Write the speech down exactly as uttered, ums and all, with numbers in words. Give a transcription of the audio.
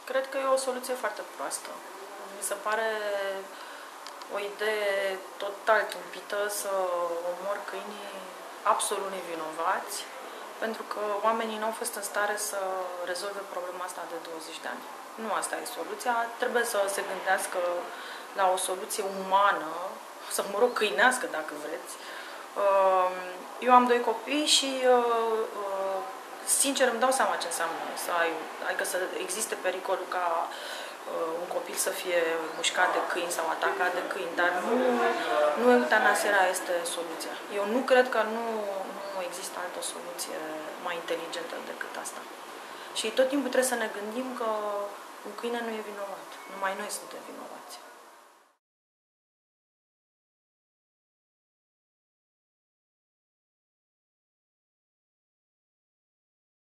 Cred că e o soluție foarte proastă. Mi se pare o idee total tâmpită să omor câinii absolut nevinovați, pentru că oamenii nu au fost în stare să rezolve problema asta de douăzeci de ani. Nu asta e soluția, trebuie să se gândească la o soluție umană, sau mă rog, câinească dacă vreți. Eu am doi copii și sincer îmi dau seama ce înseamnă să ai, adică să existe pericolul ca uh, un copil să fie mușcat de câini sau atacat de câini, dar nu, nu eutanasierea este soluția. Eu nu cred că nu, nu există altă soluție mai inteligentă decât asta. Și tot timpul trebuie să ne gândim că un câine nu e vinovat, numai noi suntem vinovați.